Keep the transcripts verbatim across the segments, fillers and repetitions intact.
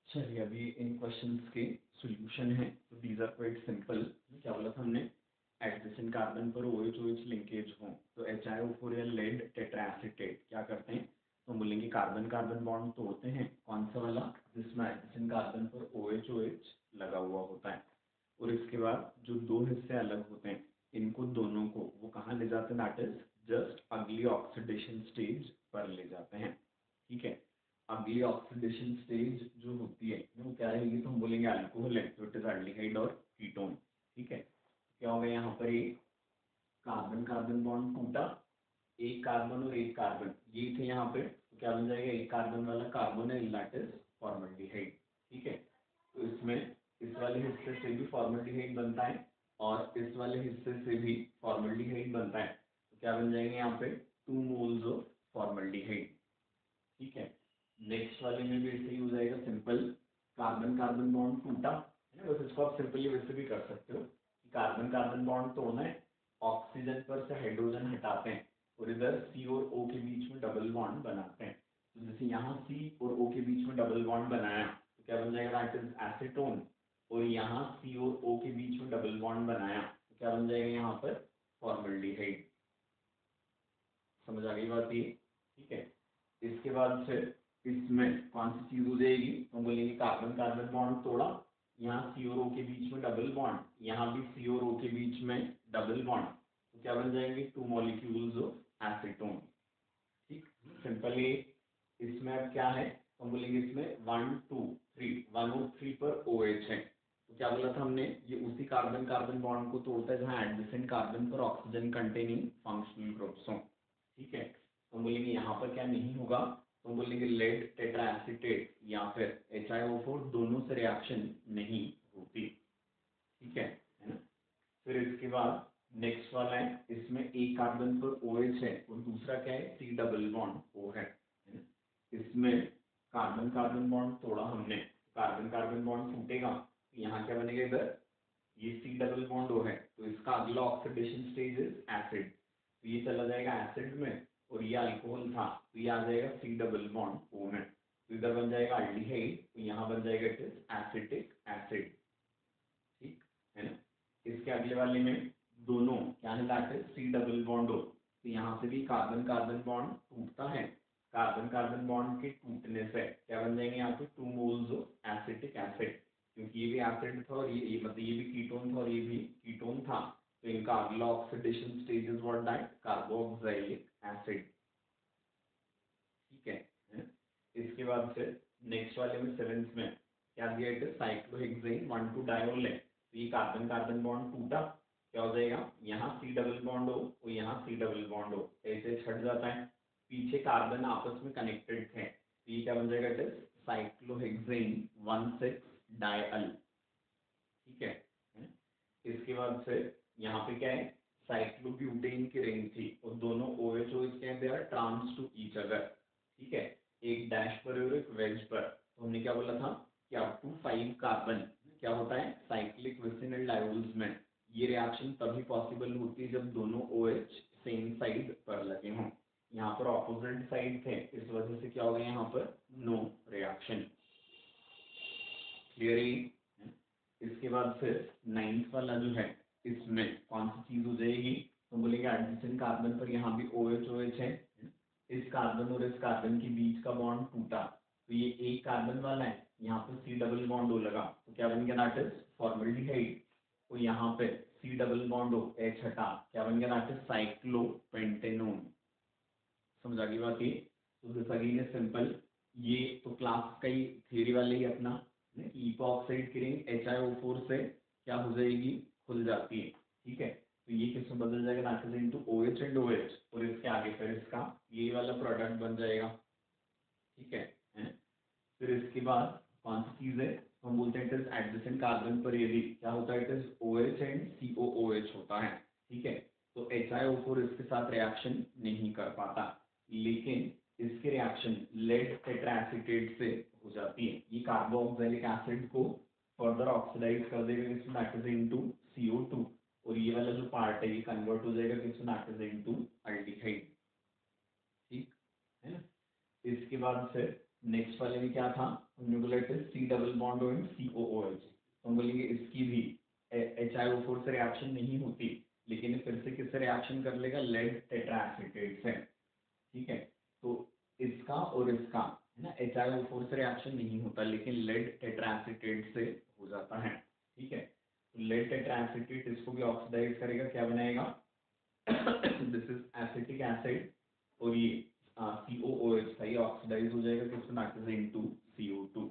चलिए अभी इन क्वेश्चंस के सॉल्यूशन है। तो दीज आर क्वाइट सिंपल। क्या बोला था हमने, एडजेसेंट कार्बन पर OH OH लिंकेज हो तो एच आई ओ फोर या लेड टेट्राएसिटेट क्या करते हैं, तो हम बोलेंगे कार्बन कार्बन बॉन्ड तोड़ते हैं। कौन सा वाला, जिसमें एडजेसेंट कार्बन पर OH OH लगा हुआ होता है। और इसके बाद जो दो हिस्से अलग होते हैं इनको दोनों को वो कहाँ ले जाते हैं, दैट इज जस्ट अगली ऑक्सीडेशन स्टेज पर ले जाते हैं। ठीक है, अगली ऑक्सीडेशन स्टेज जो होती है वो क्या रहेगी, तो हम बोलेंगे अल्कोहल है, तो इट इज एल्डिहाइड और कीटोन। ठीक है, क्या होगा यहाँ पर, एक कार्बन कार्बन बॉन्ड टूटा, एक कार्बन और एक कार्बन ये थे यहाँ पे, तो क्या बन जाएगा, एक कार्बन वाला कार्बोनिल दैट इज फॉर्मल्डिहाइड। ठीक है, तो इसमें इस वाले हिस्से से भी फॉर्मल्डिहाइड बनता है और इस वाले हिस्से से भी फॉर्मल्डिहाइड बनता है। तो क्या बन जाएंगे यहाँ पे, टू मोल्स ऑफ फॉर्मल्डिहाइड। ठीक है, नेक्स्ट वाले में भी ऐसे ही हो जाएगा, सिंपल कार्बन कार्बन बॉन्ड टूटा है ना। बस इसको आप सिंपली वैसे भी कर सकते हो कि कार्बन कार्बन बॉन्ड तोड़ना है, ऑक्सीजन पर से हाइड्रोजन हटाते हैं और इधर सी और ओ के बीच में डबल बॉन्ड बनाते हैं। तो जैसे यहाँ सी और ओ के बीच में डबल बॉन्ड बनाया तो क्या बन जाएगा, दैट इज एसीटोन। और यहाँ सी और ओ के बीच में डबल बॉन्ड बनाया तो क्या बन जाएगा यहाँ पर, फॉर्मल्डिहाइड। समझ आ गई बात ये। ठीक है, इसके बाद फिर इसमें कौन सी चीज हो जाएगी, तो बोलेंगे कार्बन कार्बन बॉन्ड तोड़ा, यहाँ सी और ओ के बीच में डबल बॉन्ड, यहाँ भी सी और ओ के बीच में डबल बॉन्ड, तो क्या बन जाएंगे, टू मॉलिक्यूल्स ऑफ एसीटोन। ठीक, सिंपल ये। इसमें अब क्या है, तो हम बोलेंगे इसमें वन टू थ्री, वन और थ्री पर ओ एच है। तो क्या बोला था हमने, ये उसी कार्बन कार्बन बॉन्ड को तोड़ता है जहाँ एडजेसेंट कार्बन पर ऑक्सीजन कंटेनिंग फंक्शनल ग्रुप्स हों। ठीक है, तो बोलेंगे यहाँ पर क्या नहीं होगा, तो बोलेंगे लेड टेट्राएसिटेट या फिर एच आई ओ फोर दोनों से रिएक्शन नहीं होती। ठीक है है ना। फिर इसके बाद नेक्स्ट वाला है, इसमें एक कार्बन पर OH है और दूसरा क्या है, सी डबल बॉन्ड O है, है ना? इसमें कार्बन कार्बन बॉन्ड तोड़ा हमने, कार्बन कार्बन बॉन्ड टूटेगा तो यहाँ क्या बनेगा, इधर ये सी डबल बॉन्ड O है तो इसका अगला ऑक्सीडेशन स्टेज इज एसिड, तो ये चला जाएगा एसिड में और ये अल्कोहल था तो ये आ जाएगा सी डबल बॉन्ड O में, तो इधर बन जाएगा अल्डिहाइड, तो यहाँ बन जाएगा इट इज एसिटिक एसिड। ठीक है ना। इसके अगले वाले में दोनों क्या है, that is C double bond O, तो यहाँ से भी कार्बन कार्बन बॉन्ड टूटता है, कार्बन कार्बन बॉन्ड के टूटने से क्या बन जाएंगे यहाँ पे, two moles of acetic acid, क्योंकि ये भी एसिड था और ये, ये मतलब ये भी कीटोन था और ये भी कीटोन था, तो इनका अगला oxidation stage is what, that carboxylic acid. ठीक है, है? इसके बाद फिर नेक्स्ट वाले में सेवेंथ में क्या दिया, it is cyclohexane one two diol है, तो ये कार्बन कार्बन बॉन्ड टूटा, क्या हो जाएगा, यहाँ सी डबल बॉन्ड हो और यहाँ सी डबल बॉन्ड हो, ऐसे छट जाता है, पीछे कार्बन आपस में कनेक्टेड थे, तो ये क्या बन जाएगा, it is cyclohexane one six diol. ठीक है, है? इसके बाद फिर यहाँ पे क्या है, साइक्लोब्यूटेन की रिंग थी और दोनों OH OH क्या है, they are trans to each other. ठीक है, एक डैश पर और एक वेज पर, तो हमने क्या बोला था कि अप टू फाइव कार्बन क्या होता है, साइक्लिक विसिनल डायोल्स में ये रिएक्शन तभी पॉसिबल होती है जब दोनों OH सेम साइड पर लगे हों। यहाँ पर ऑपोजिट साइड थे, इस वजह से क्या होगा यहाँ पर, नो रिएक्शन। क्लियर। इसके बाद फिर नाइन्थ वाला जो है, इसमें कौन सी चीज हो जाएगी, तो बोलेंगे एडजेसेंट कार्बन पर यहाँ भी OH OH है, इस कार्बन और इस कार्बन के बीच का बॉन्ड टूटा तो ये एक कार्बन वाला है, यहाँ पर सी डबल बॉन्ड O लगा तो क्या बन गया, दैट इज फॉर्मल्डिहाइड, और यहाँ पे C double bond O H हटा, क्या बन गया, दैट इज साइक्लोपेंटेनोन। समझ आ गई बात ये। तो दिस अगेन इज सिंपल, ये तो क्लास का ही थियरी वाले ही अपना इपॉक्साइड की ring H I O four से क्या हो जाएगी, खुल जाती है। ठीक है, तो ये किस में बदल जाएगा, that is into OH and OH, और इसके आगे फिर इसका ये वाला प्रोडक्ट बन जाएगा। ठीक है, है? फिर इसके बाद कौन सी चीज है, हम बोलते हैं इट इज एडजेसेंट कार्बन पर यदि क्या होता है, it is OH and C O O H होता है। ठीक है, तो एच आई ओ फोर इसके साथ रिएक्शन नहीं कर पाता, लेकिन इसकी रिएक्शन लेड टेट्राएसिटेट से हो जाती है, ये कार्बोक्सिलिक एसिड को फर्दर ऑक्सीडाइज कर देगा, इसमें that is into C O two, और ये वाला जो पार्ट है ये कन्वर्ट हो जाएगा किसमें, दैट इज इनटू अल्डिहाइड। ठीक है ना। इसके बाद फिर नेक्स्ट वाले में क्या था, हमने बोला थे सी डबल बॉन्ड और सी ओ ओ एच, तो हम बोलेंगे इसकी भी एच आई ओ फोर से रिएक्शन नहीं होती, लेकिन फिर से किससे रिएक्शन कर लेगा, लेड टेट्राएसिटेट से, ठीक है। तो इसका और इसका है ना एच आई ओ फोर से रिएक्शन नहीं होता, लेकिन लेड टेट्राएसिटेट से हो जाता है, ठीक है। तो लेड टेट्राएसिटेट इसको भी ऑक्सीडाइज करेगा, क्या बनाएगा, दिस इज एसिटिक एसिड, और ये सी ओ ओ एच था, ये ऑक्सीडाइज हो जाएगा किसमें, that is into C O two.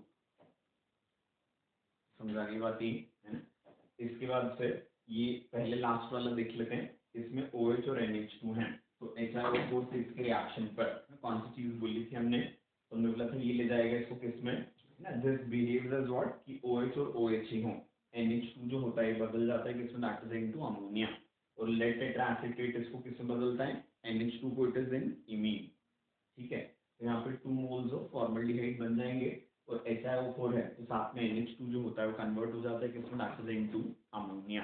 समझाने बात ये है ना। इसके बाद फिर ये पहले लास्ट वाला देख लेते हैं, इसमें OH और एन एच टू है, तो एच आई ओ फोर से इसके रिएक्शन पर कौन सी चीज बोली थी हमने, तो हमने बोला था ये ले जाएगा इसको किसमें ना, दिस बिहेव्स एज व्हाट कि OH और OH ही हो, एन एच टू जो होता है बदल जाता है किसमें, दैट इज इनटू अमोनिया, और लेड टेट्राएसिटेट इसको किसमें बदलता है, एन एच टू को इट इज इन इमीन, ठीक है। तो यहाँ पे टू मोल्स ऑफ फॉर्मल्डिहाइड बन जाएंगे, और एच आई ओ फोर है तो साथ में एन एच टू जो होता है वो कन्वर्ट हो जाता है किसमें, that is into ammonia.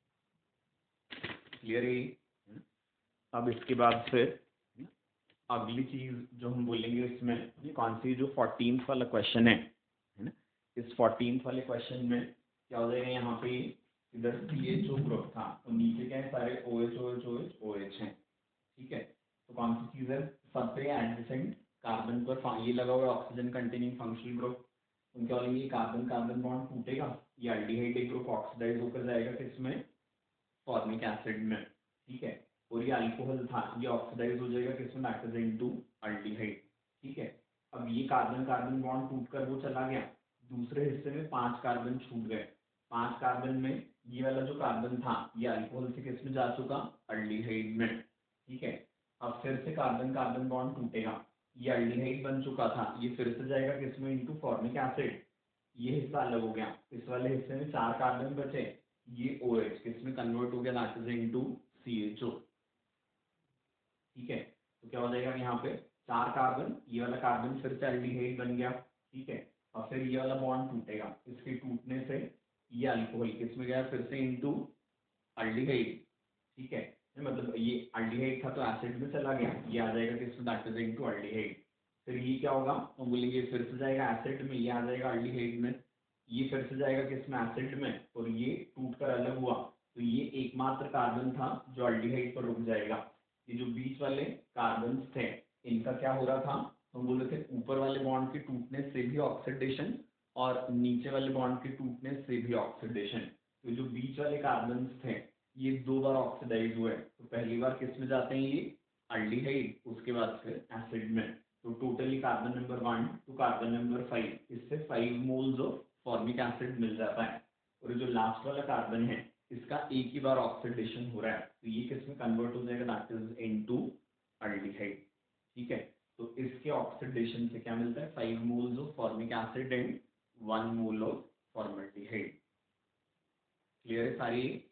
Clear है। अब इसके बाद फिर अगली चीज जो हम बोलेंगे इसमें कौन सी, जो फोर्टीन्थ वाला क्वेश्चन है है ना, इस फोर्टीन्थ वाले क्वेश्चन में क्या हो जाएगा, यहाँ पे इधर सी एच ओ ग्रुप था, तो नीचे क्या है, सारे O H O H O H O H है, ठीक है। तो कौन सी चीज है, सबसे एडजेसेंट कार्बन पर ये लगा हुआ है ऑक्सीजन कंटेनिंग फंक्शनल ग्रुप, तो क्या बोलेंगे, कार्बन कार्बन बॉन्ड टूटेगा, ये अल्डिहाइड एक ग्रुप ऑक्सीडाइज होकर जाएगा किसमें, फॉर्मिक एसिड में, ठीक है। और ये अल्कोहल था, ये ऑक्सीडाइज हो जाएगा किसमें, दैट इज इनटू अल्डिहाइड, ठीक है। अब ये कार्बन कार्बन बॉन्ड टूटकर वो चला गया, दूसरे हिस्से में पांच कार्बन छूट गए, पांच कार्बन में ये वाला जो कार्बन था ये अल्कोहल से किसमें जा चुका, अल्डिहाइड में, ठीक है। अब फिर से कार्बन कार्बन बॉन्ड टूटेगा, ये अल्डिहाइड बन चुका था, ये फिर से जाएगा किसमें, इनटू फॉर्मिक एसिड, ये हिस्सा अलग हो गया, इस वाले हिस्से में चार कार्बन बचे, ये OH किसमें कन्वर्ट हो गया, that is into C H O, ठीक है। तो क्या हो जाएगा यहाँ पे, चार कार्बन, ये वाला कार्बन फिर से अल्डिहाइड बन गया, ठीक है। और फिर ये वाला बॉन्ड टूटेगा, इसके टूटने से ये अल्कोहल किसमें गया, फिर से इनटू अल्डिहाइड, ठीक है। मतलब ये अल्डिहाइड था तो एसिड में चला गया, ये आ जाएगा किसमें, दैट इज इनटू अल्डिहाइड। फिर ये क्या होगा, हम बोलेंगे फिर से जाएगा एसिड में, ये आ जाएगा अल्डिहाइड में, ये फिर से जाएगा किसमें, एसिड में, और ये टूटकर अलग हुआ, तो ये एकमात्र कार्बन था जो अल्डिहाइड पर रुक जाएगा। ये जो बीच वाले कार्बन थे इनका क्या हो रहा था, तो हम बोल रहे थे ऊपर वाले बॉन्ड के टूटने से भी ऑक्सीडेशन और नीचे वाले बॉन्ड के टूटने से भी ऑक्सीडेशन, तो जो बीच वाले कार्बन थे ये दो बार ऑक्सीडाइज हुए, तो पहली बार किस में जाते हैं, ये अल्डिहाइड, उसके बाद फिर एसिड में, तो totally carbon number one two carbon number five, इससे five moles of formic acid मिल जाता है, और जो लास्ट वाला कार्बन है इसका एक ही बार ऑक्सीडेशन हो रहा है, तो ये किसमें कन्वर्ट हो जाएगा, दैट इज इनटू अल्डिहाइड, ठीक है। तो इसके ऑक्सीडेशन से क्या मिलता है, five moles of formic acid and one mole of formaldehyde. Clear है सारी